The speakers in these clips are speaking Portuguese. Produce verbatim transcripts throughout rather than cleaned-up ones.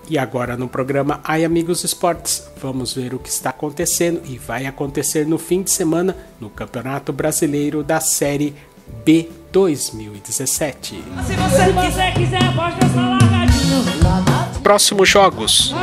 E agora no programa Ai Amigos Esportes, vamos ver o que está acontecendo e vai acontecer no fim de semana no Campeonato Brasileiro da Série B dois mil e dezessete. Se você quiser, quiser, pode dançar largadinho. Próximos jogos.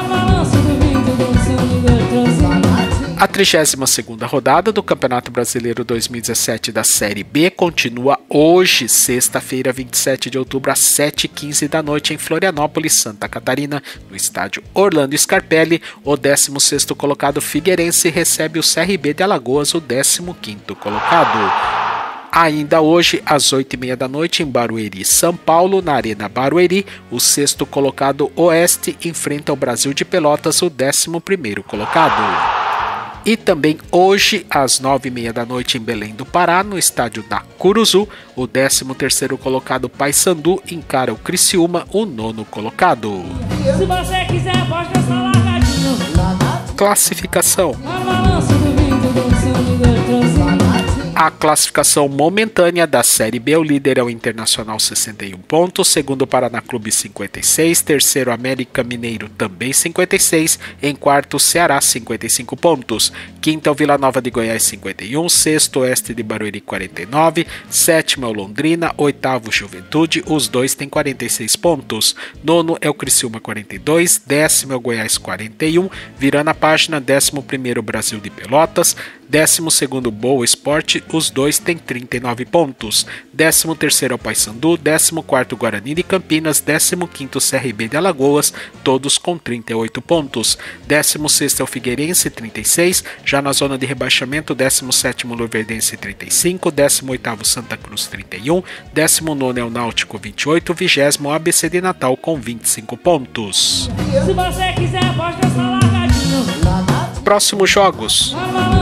A trigésima segunda rodada do Campeonato Brasileiro dois mil e dezessete da Série B continua hoje, sexta-feira, vinte e sete de outubro, às sete e quinze da noite, em Florianópolis, Santa Catarina, no estádio Orlando Scarpelli. O décimo sexto colocado Figueirense recebe o C R B de Alagoas, o décimo quinto colocado. Ainda hoje, às oito e meia da noite, em Barueri, São Paulo, na Arena Barueri, o sexto colocado Oeste enfrenta o Brasil de Pelotas, o décimo primeiro colocado. E também hoje, às nove e meia da noite, em Belém do Pará, no estádio da Curuzu, o décimo terceiro colocado Paysandu encara o Criciúma, o nono colocado. Se você quiser, pode dançar largadinho. Classificação. A classificação momentânea da Série B, o líder é o Internacional, sessenta e um pontos, segundo o Paraná Clube, cinquenta e seis, terceiro América Mineiro, também cinquenta e seis, em quarto Ceará, cinquenta e cinco pontos, quinto é o Vila Nova de Goiás, cinquenta e um, sexto Oeste de Barueri, quarenta e nove, sétimo é o Londrina, oitavo Juventude, os dois têm quarenta e seis pontos, nono é o Criciúma, quarenta e dois, décimo é o Goiás, quarenta e um, virando a página, décimo primeiro Brasil de Pelotas, décimo segundo Boa Esporte, os dois têm trinta e nove pontos. décimo terceiro é o Paysandu, décimo quarto Guarani de Campinas, décimo quinto C R B de Alagoas, todos com trinta e oito pontos. décimo sexto é o Figueirense, trinta e seis, já na zona de rebaixamento, décimo sétimo Luverdense, trinta e cinco, décimo oitavo Santa Cruz, trinta e um, décimo nono é o Náutico, vinte e oito, vigésimo A B C de Natal com vinte e cinco pontos. Se você quiser, pode dançar largadinho. Próximos jogos.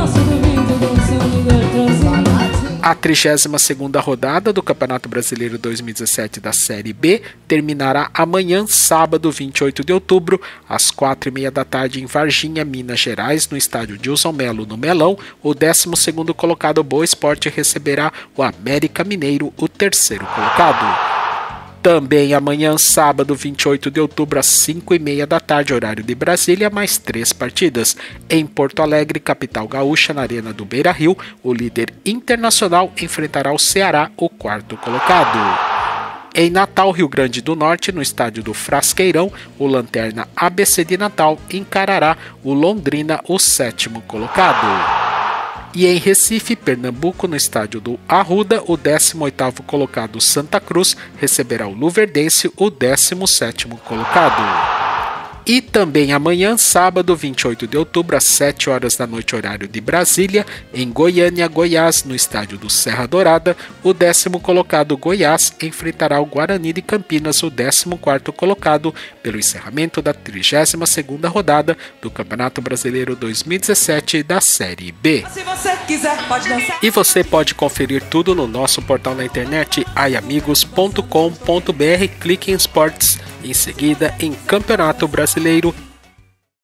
A trigésima segunda rodada do Campeonato Brasileiro dois mil e dezessete da Série B terminará amanhã, sábado, vinte e oito de outubro, às quatro e meia da tarde, em Varginha, Minas Gerais, no estádio Dilson Melo, no Melão. O décimo segundo colocado Boa Esporte receberá o América Mineiro, o terceiro colocado. Também amanhã, sábado, vinte e oito de outubro, às cinco e meia da tarde, horário de Brasília, mais três partidas. Em Porto Alegre, capital gaúcha, na Arena do Beira-Rio, o líder Internacional enfrentará o Ceará, o quarto colocado. Em Natal, Rio Grande do Norte, no estádio do Frasqueirão, o Lanterna A B C de Natal encarará o Londrina, o sétimo colocado. E em Recife, Pernambuco, no estádio do Arruda, o décimo oitavo colocado Santa Cruz receberá o Luverdense, o décimo sétimo colocado. E também amanhã, sábado, vinte e oito de outubro, às sete horas da noite, horário de Brasília, em Goiânia, Goiás, no estádio do Serra Dourada, o décimo colocado Goiás enfrentará o Guarani de Campinas, o décimo quarto colocado, pelo encerramento da trigésima segunda rodada do Campeonato Brasileiro dois mil e dezessete da Série B. Se você quiser, pode dançar. E você pode conferir tudo no nosso portal na internet ai amigos ponto com ponto br, clique em esportes, em seguida em Campeonato Brasileiro